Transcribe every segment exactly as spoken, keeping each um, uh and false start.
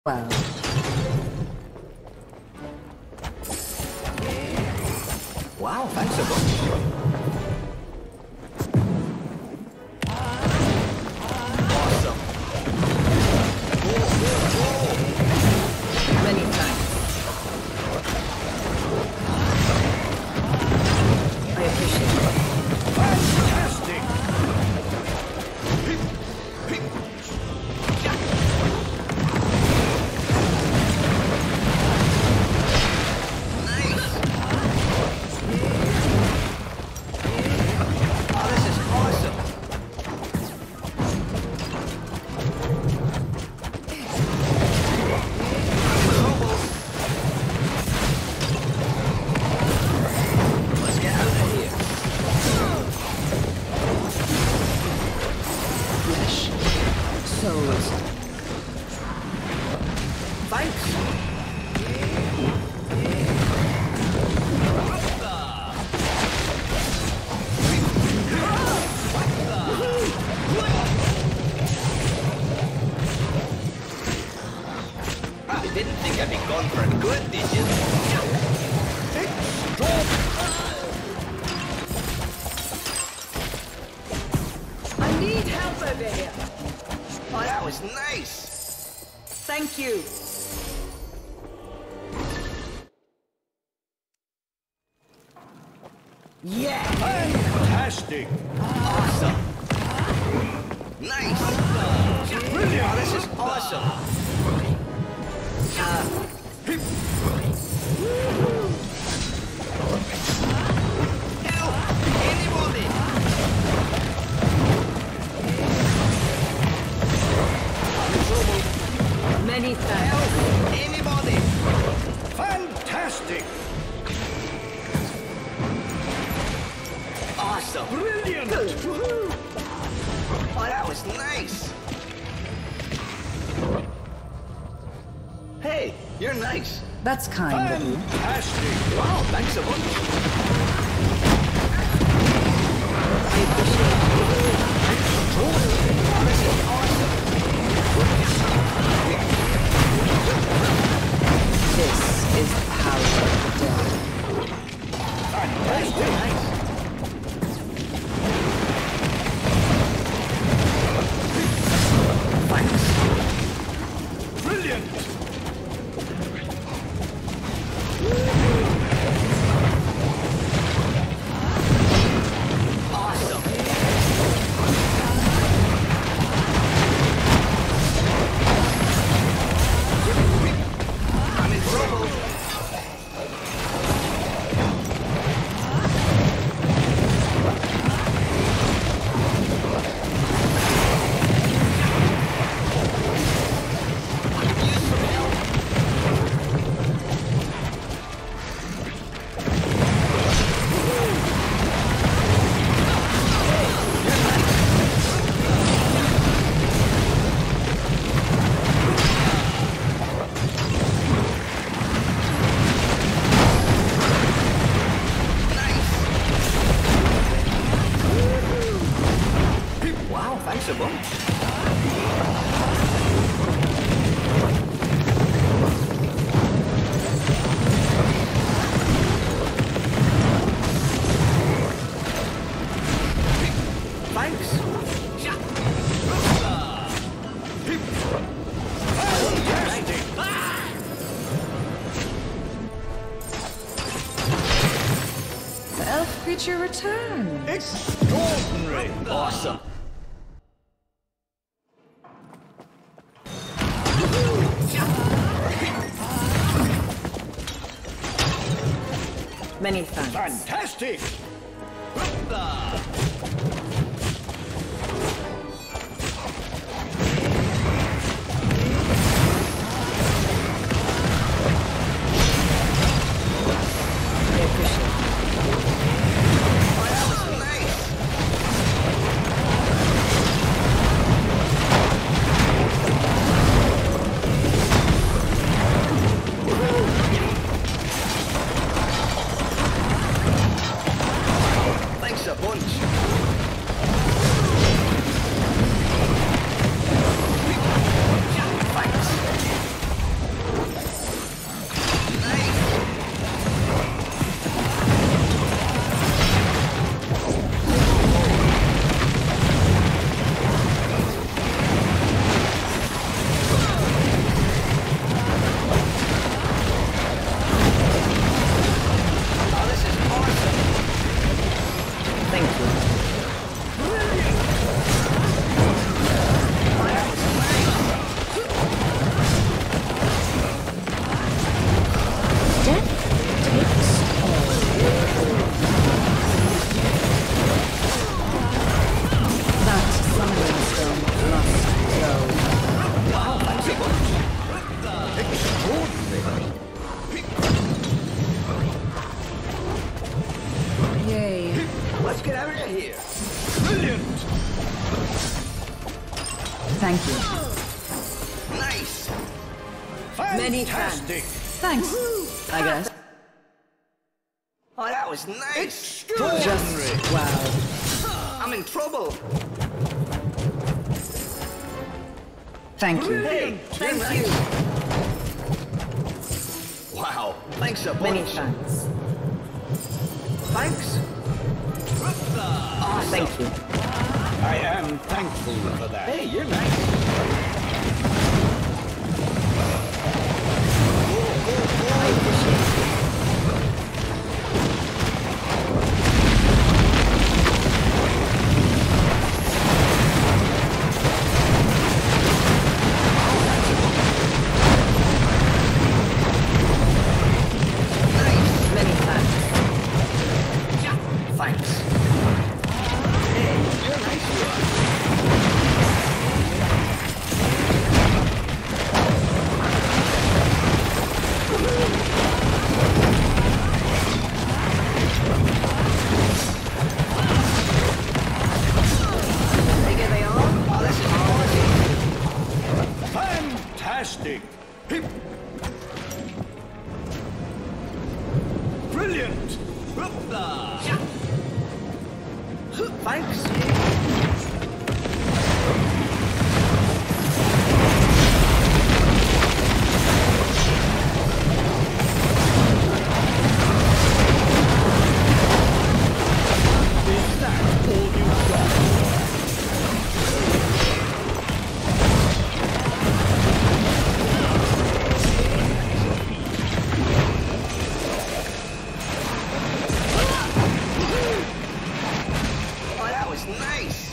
Well. Wow, thanks a bunch. Awesome. Whoa, whoa, whoa. Many thanks. I appreciate it. Fantastic. Thank you. Yeah! Fantastic! Awesome! Nice! Brilliant! Oh, this is awesome! Uh, Help! Anybody! Many thanks. Help! Anybody! Fantastic! Awesome! Brilliant! Woohoo! Oh, that was nice! Hey, you're nice. That's kind of you. Fantastic! Wow, thanks a bunch. I appreciate it. Oh, this is awesome! This is the power of the dead. Fantastic! Nice. Thanks. Brilliant! Awesome! I'm in trouble! Creature return. Extraordinary! Awesome! Many thanks. Fantastic! Bunch. Thank you. Nice. Many Fantastic. Thanks, I guess. Oh, that was nice. Just wow. I'm in trouble. Thank you. Hey, thank you. Wow, thanks a bunch. Many thanks. Thanks. Awesome. Thank you. I am thankful for that. Hey, you're nice. I appreciate it. Many thanks. Thanks. Hey, you're nice, you are. Bigger they are? Oh, this is awesome. Fantastic. Brilliant. Thanks. Is that all you've got? Oh, that was nice.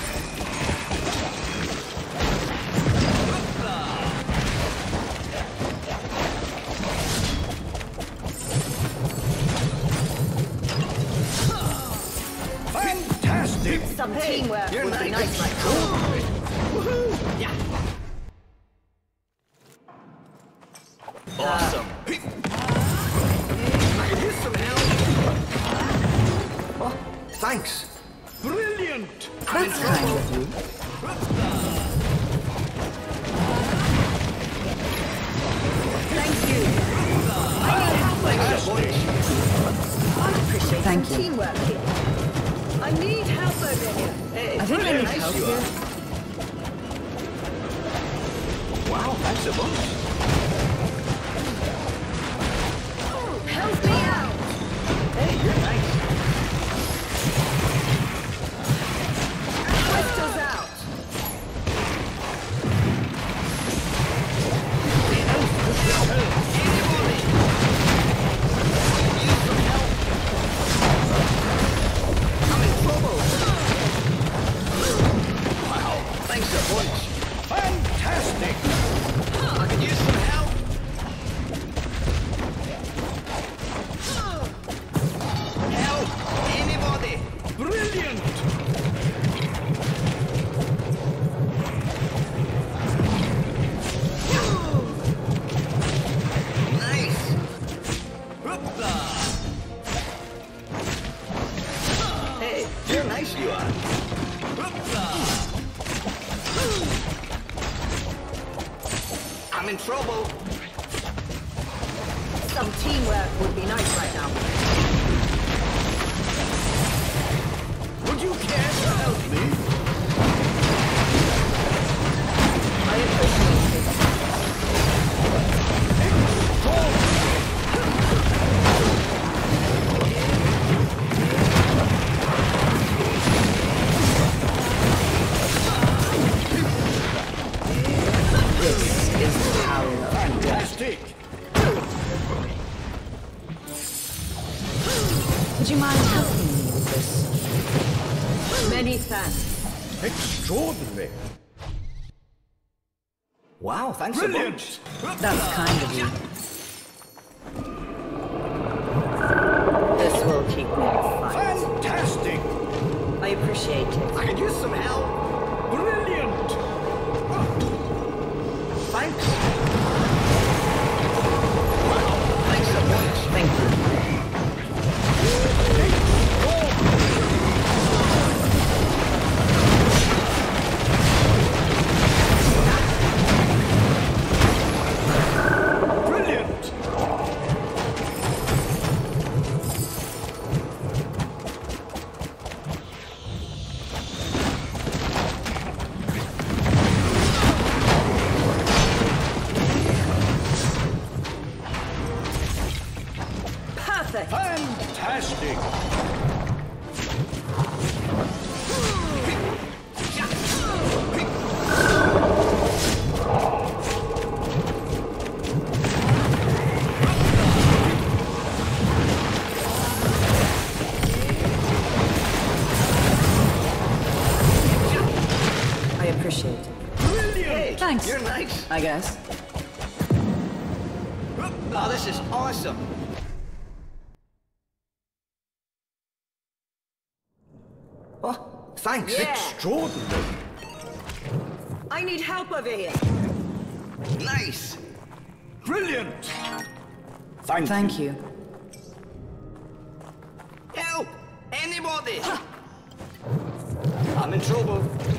Fantastic. Some Hey, teamwork you're would be nice. nice like that. Woohoo! Yeah. Awesome. I could use some help. Oh, thanks. Brilliant. That's kind of you. Thank you. Thanks a bunch. I appreciate Thank some you. teamwork here. I need help over here. Hey, I think I very need nice help you here. are. Wow, thanks a bunch. Help me out. Hey, you're nice. Crystals out. I'm in trouble. Wow, thanks a bunch. Fantastic. I could use some help. Help! Anybody! Brilliant. Nice! Hey, you're nice you are. I'm in trouble. Some teamwork would be nice right now. Would you care to help me? I appreciate it. This is the power of Fantastic. Would you mind helping me with this? Many thanks. Extraordinary. Wow, thanks a Brilliant. bunch. That's kind of you. This will keep me in the fight. Fantastic. I appreciate it. I could use some help. Brilliant. Thanks. Wow, thanks a bunch. Thank you. Fantastic! I appreciate it. Hey, Thanks. you're nice. I guess. Oh, this is awesome. Oh, thanks. Yeah. Extraordinary! I need help over here. Nice. Brilliant! Thank, Thank you. Help! Anybody! I'm in trouble.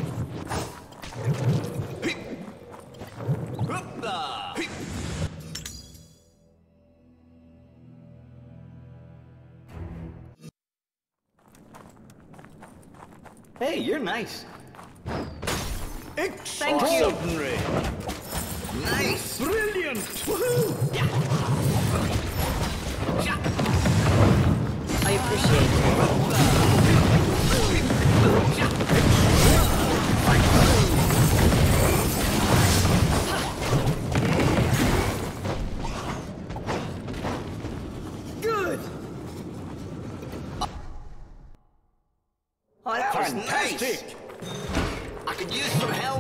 Hey, you're nice. Extraordinary! Nice. Brilliant! Woohoo! I appreciate it. Good. Oh, that was Fantastic! nice. I could use some help.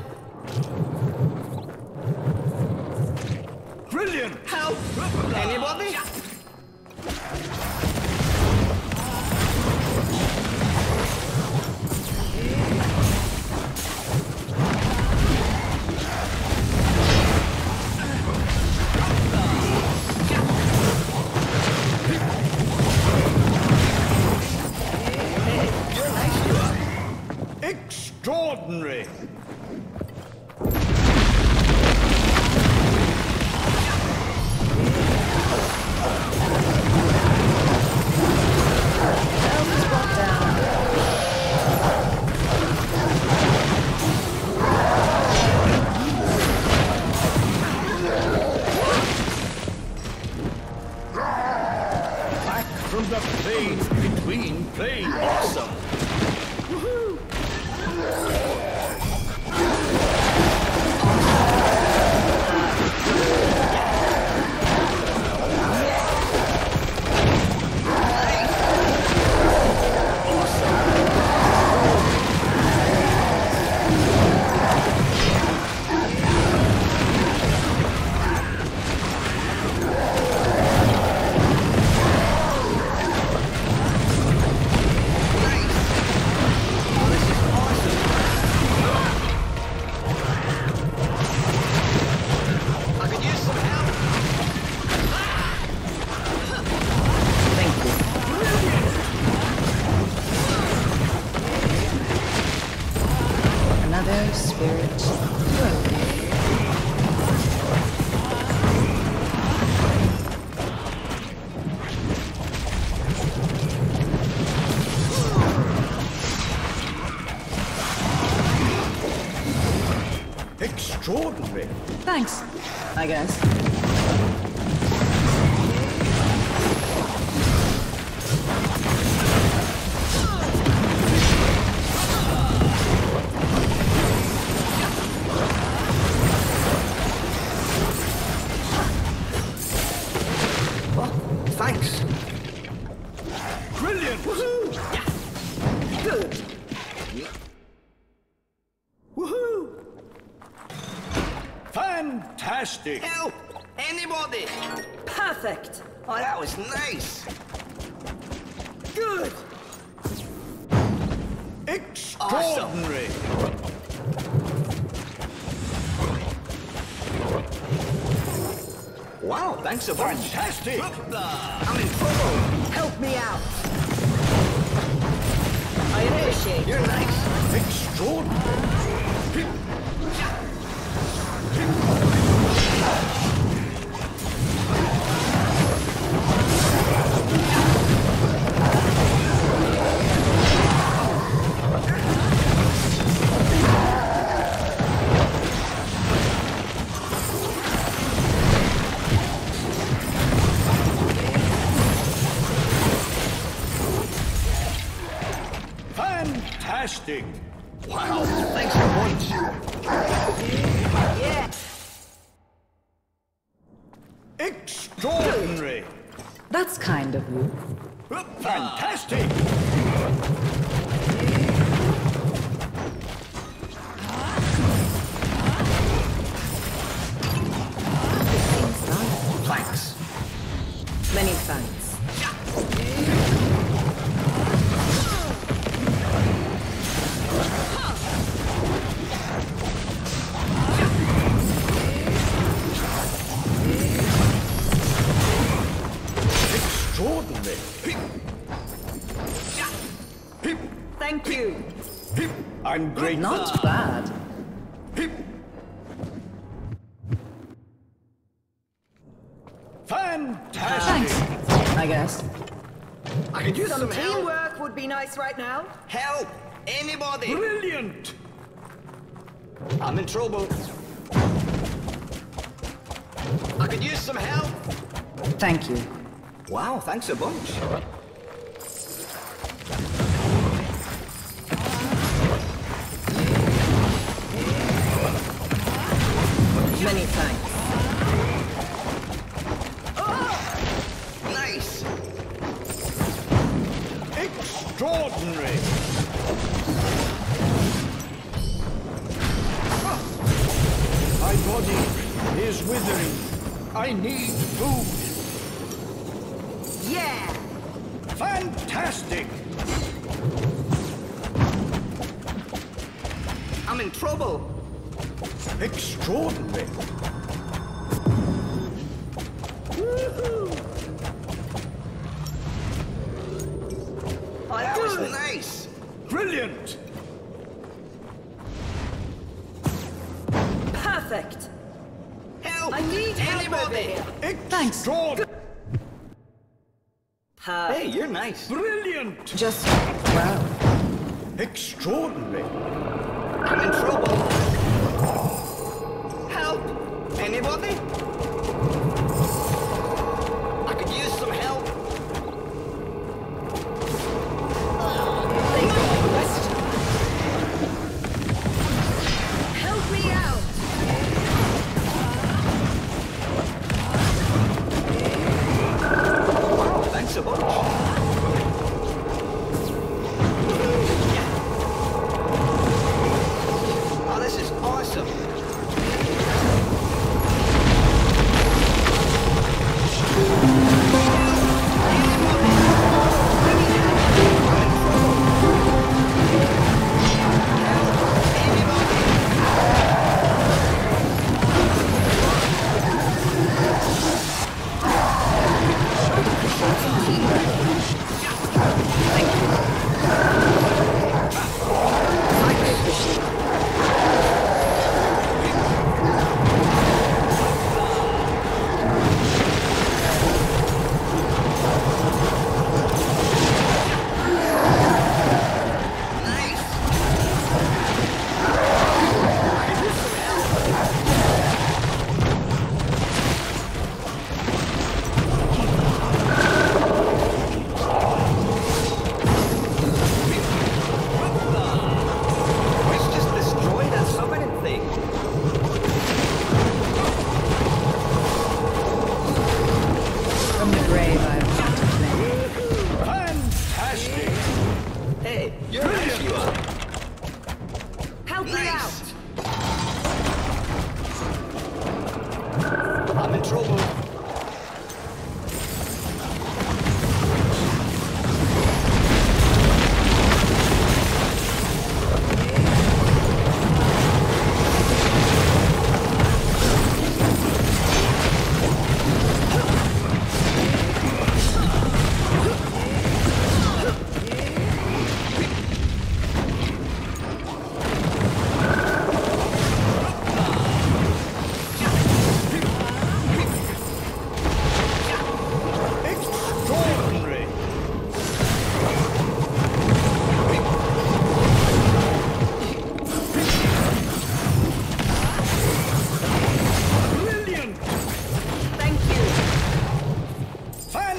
Brilliant! Help! Anybody? Extraordinary! Back from the plains between plains. Awesome. I could use some help. Thank you. Another spirit broken. Extraordinary! Thanks. I guess. Oh, thanks. Brilliant! Woohoo! Good. Woohoo! Fantastic! Help! Anybody! Perfect. Oh, that was nice. Good. Extraordinary! Wow, thanks a bunch. Fantastic! I'm in trouble. Help me out. I appreciate You're it. nice. Extraordinary! Fantastic! Wow, thanks a bunch. Yeah. Extraordinary! That's kind of you. Fantastic! Thanks. Many thanks. Extraordinary! Thank you. I'm grateful. Not bad. Fantastic! Thanks, I guess. I could use Some some help. teamwork would be nice right now. Help! Anybody! Brilliant! I'm in trouble. I could use some help. Thank you. Wow, thanks a bunch. Many thanks. Nice. Extraordinary! My body is withering. I need food. Yeah. Fantastic! I'm in trouble. Extraordinary! That was nice. Brilliant! Perfect. Help! I need help over Anybody! here. Thanks. Extraordinary! Perfect. Hey, you're nice. Brilliant! Just, well, Extraordinary! I'm in trouble. Help! Anybody? I could use some help. Help me out. Wow, thanks a bunch. Oh, this is awesome.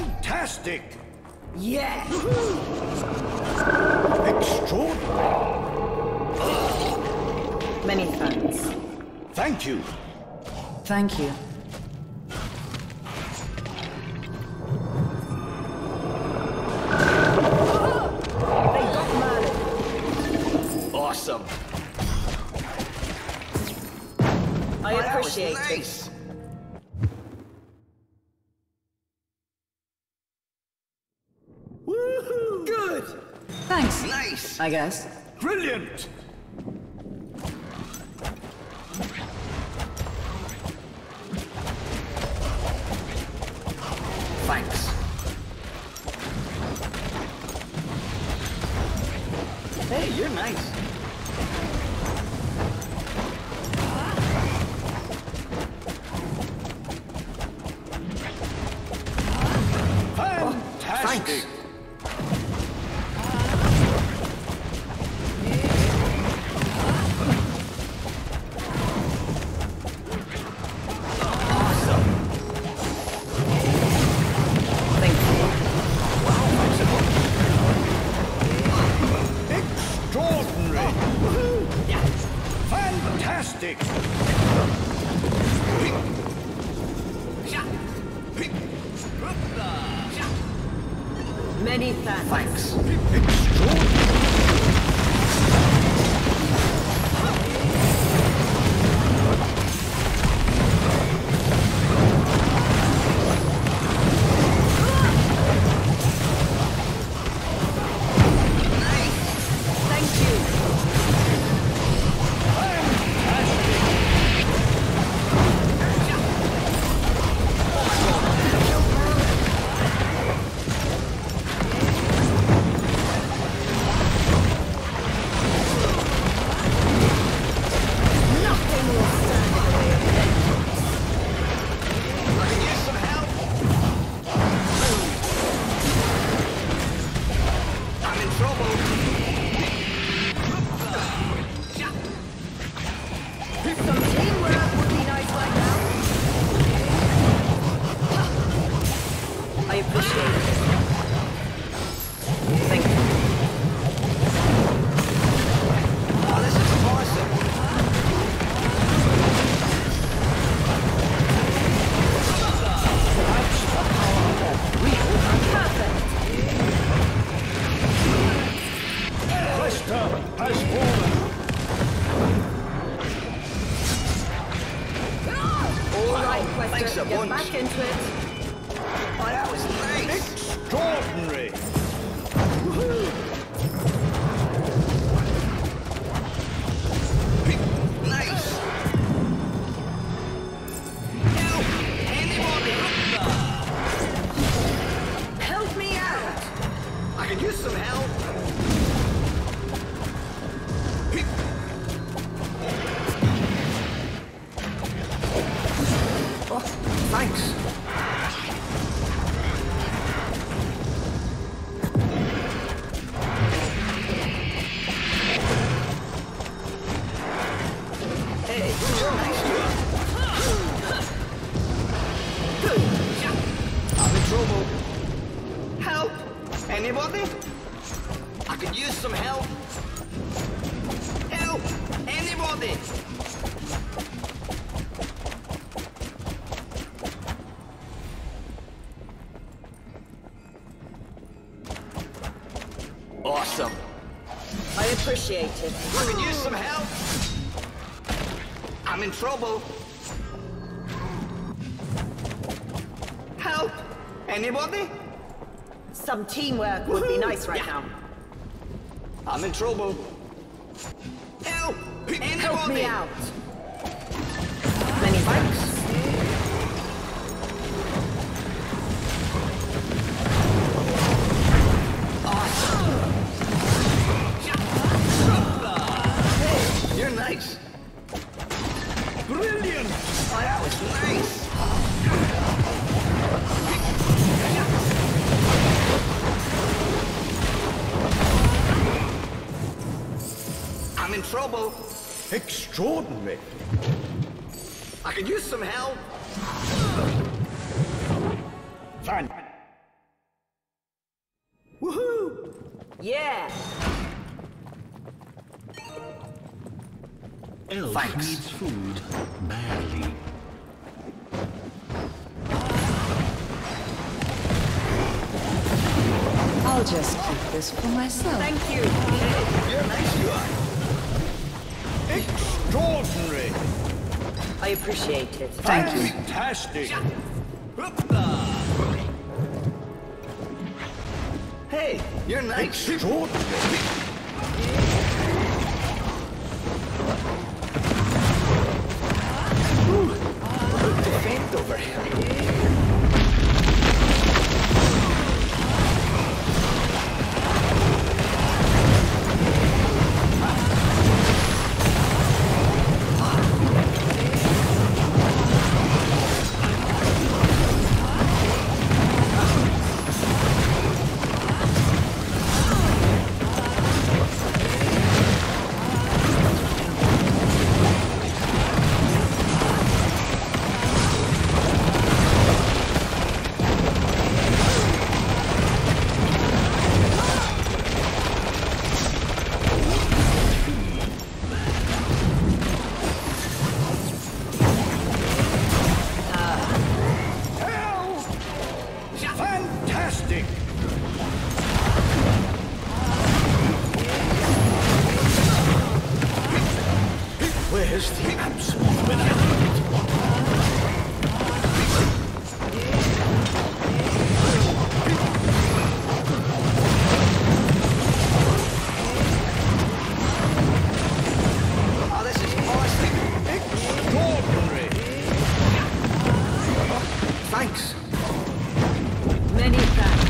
Yeah! Extraordinary! Many thanks. Thank you. Thank you. Awesome. I Oh, that was appreciate it. nice. Woohoo! Good. Thanks, Nice. I guess. Brilliant. Thanks. Hey, you're nice. Fantastic. Thanks. Thank you. Extraordinary. Fantastic. Many thanks. Thanks. Thank you. Nothing will stand in the way of vengeance. I can use some help. I'm in trouble. Some teamwork would be nice right now. I appreciate it. Thank you. Oh, this is awesome. Perfect. Cresta has fallen. All right, Thanks Quester, a get bunch. back into it. Oh, that was nice. Extraordinary. Nice. Help! Anybody? Help me out. I could use some help. Oh, thanks. Hey, you're nice too. Good. I'm in trouble. Help! Anybody? I could use some help. Help! Anybody? Awesome. I appreciate it. I could use some help. I'm in trouble. Help! Anybody? Some teamwork would be nice right Yeah. now. I'm in trouble. Help! Anybody? Help me out. Many thanks. Hey, you're nice. Brilliant. Oh, that was nice. I'm in trouble. Extraordinary. I could use some help. Fan. Woohoo! Yeah. Elf Thanks. needs food badly. I'll just keep this for myself. Thank you. You're nice, you are. Extraordinary! I appreciate it. Thank you. Fantastic! Hey, you're nice. Extraordinary! Look to faint over here. Fantastic! Where's the absolute when I need it? Oh, this is awesome. Extraordinary! Thanks. Many thanks.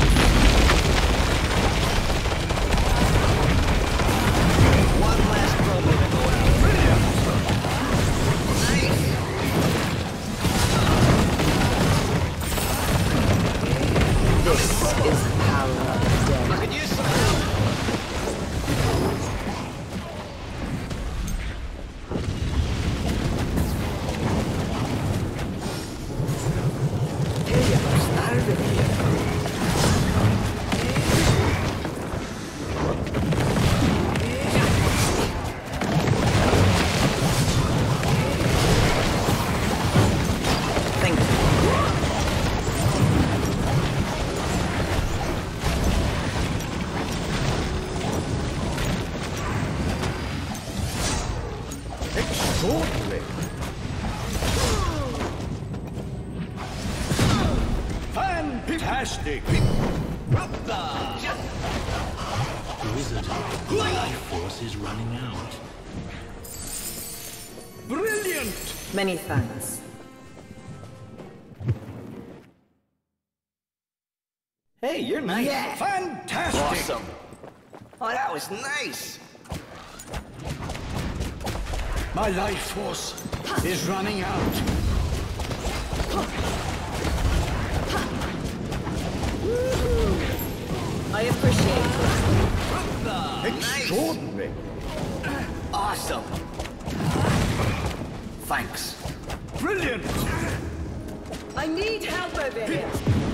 One last promo to go out. Brilliant! Nice. This is the power of the dead. I could use some help. Hey, I'm starving here. Thank you. Extraordinary! Fantastic! Wizard, the life force is running out. Brilliant! Many thanks. Hey, you're nice. Fantastic! Awesome. Oh, that was nice. My life force is running out. I appreciate it. Extraordinary! Awesome. Thanks. Brilliant! I need help over here.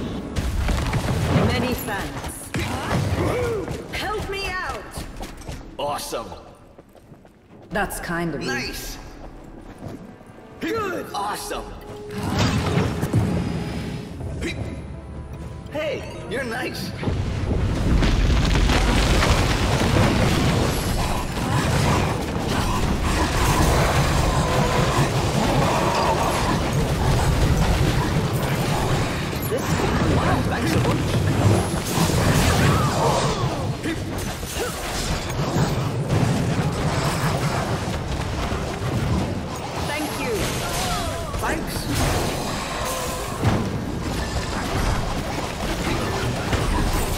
Many thanks. Help me out. Awesome. That's kind of you. Nice. Good. Awesome. Hey, you're nice. This Wow, thanks a bunch. Thank you. Thanks.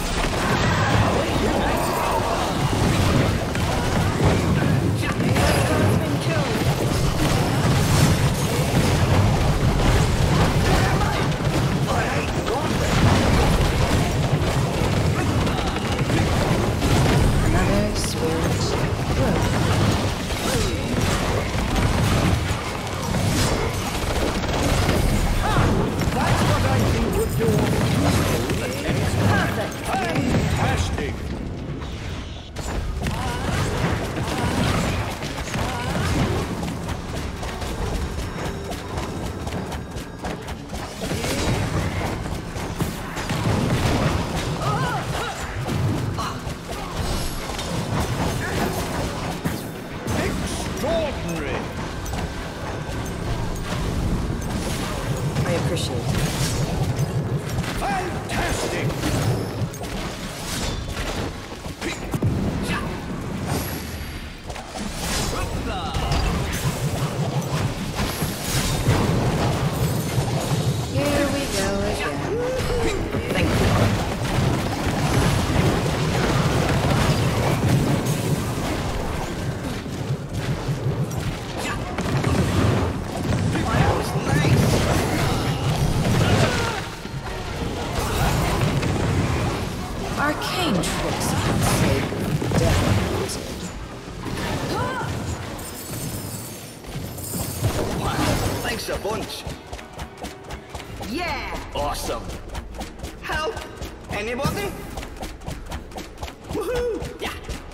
Awesome. Help! Anybody? Woohoo! Yeah.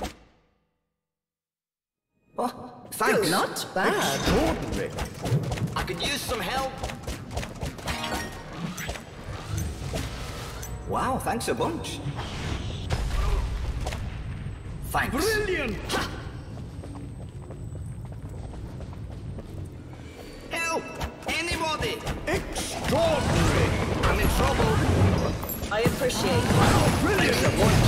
Oh, thanks. Not bad. Extraordinary. I could use some help. Wow, thanks a bunch. Thanks. Brilliant. Ha! Help! Anybody! Extraordinary. I'm in trouble. I appreciate it. Wow, brilliant. Thanks a bunch.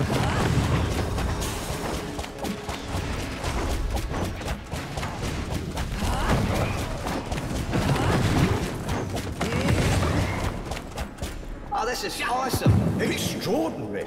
Oh, this is awesome. Extraordinary.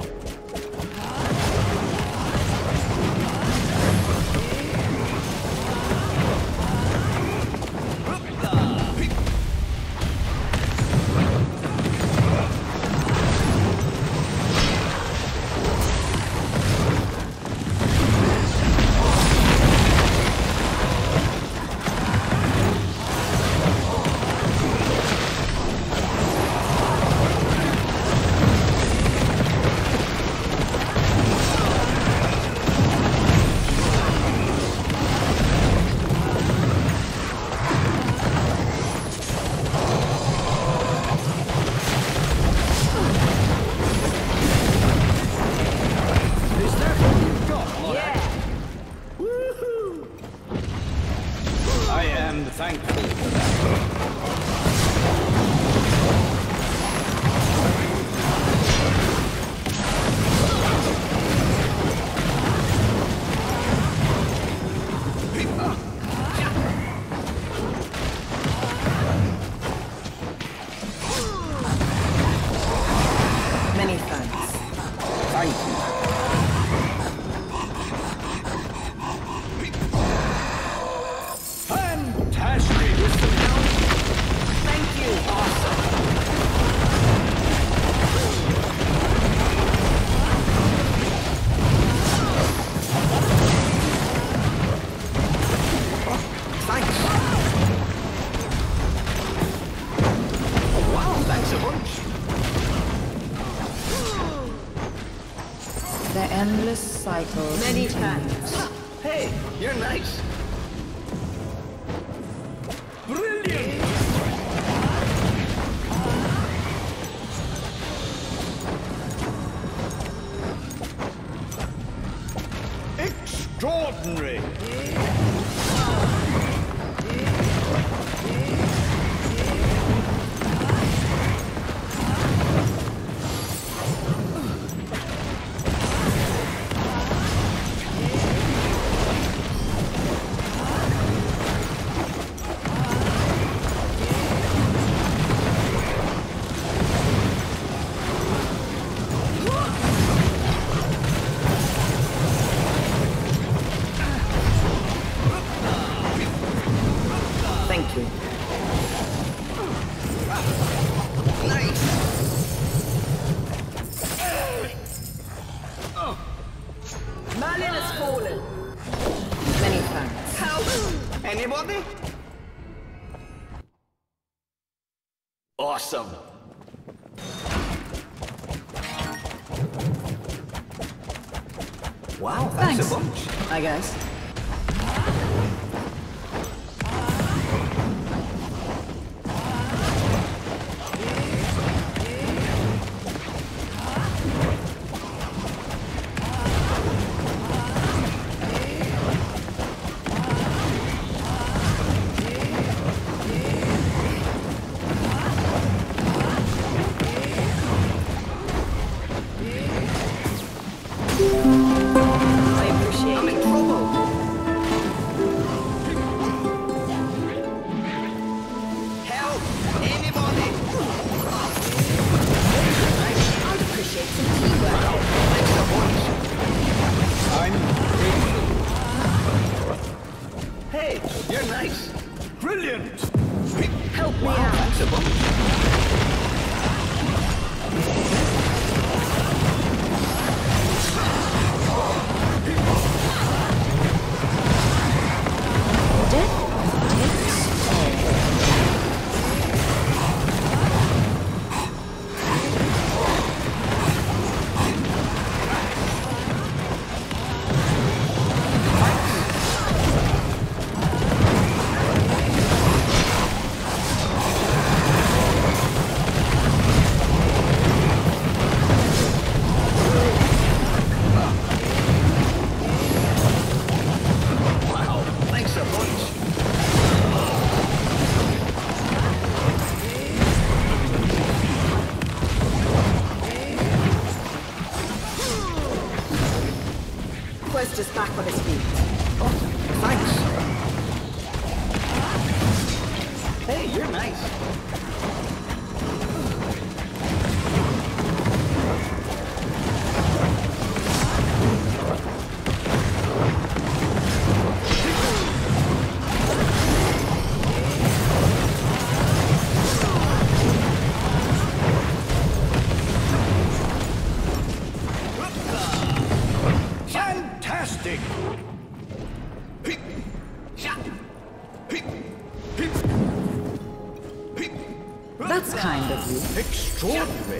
I am thankful for that. Many thanks. Thank you. Fantastic. Thank you. Awesome. Thanks. Oh, wow, thanks a bunch. The endless cycle. Many continues. thanks. Hey, you're nice. Brilliant. Extraordinary. Thank you. Nice. Merlin has fallen. Many thanks. Help! Anybody? Awesome. Wow, thanks, Thanks. a bunch. I guess. I appreciate I'm it. in trouble. Justice back on his feet. Oh, thanks. Hey, you're nice. Fantastic! That's kind of you. Extraordinary!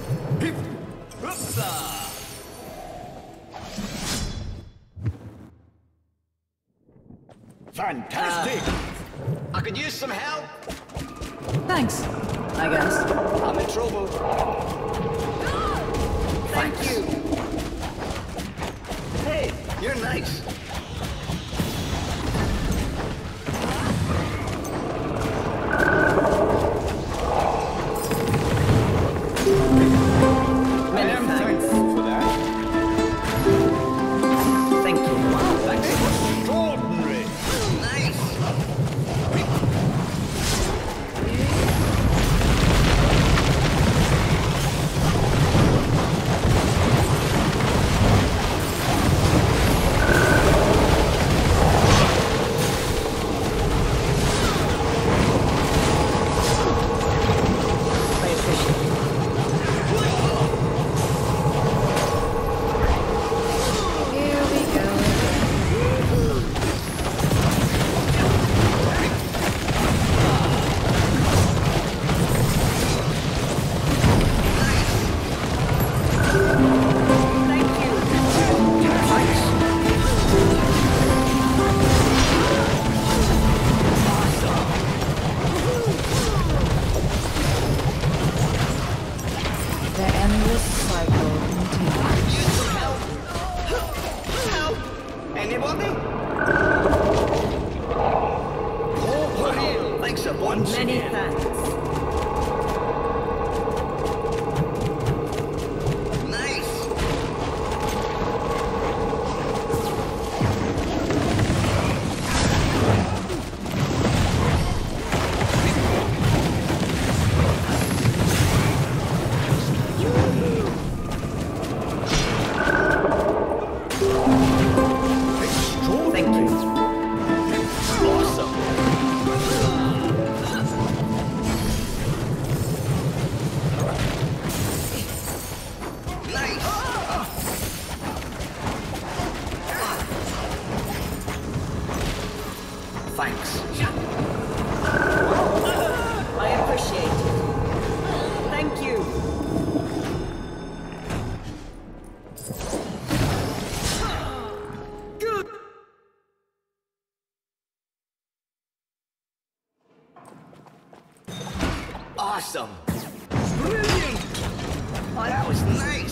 Fantastic! I could use some help. Thanks, I guess. I'm in trouble. Thank you. Hey, you're nice. I am thankful for that. Thank you. Thanks. Extraordinary! Nice. I appreciate it. Here we go. Thank you. The endless cycle continues. Use some help. Help. Anybody? Oh, for real. Thanks a bunch. Many thanks. Nice. Thank you. Awesome. Nice. Thanks. I appreciate it. Thank you. Awesome. Brilliant. Oh, that was nice.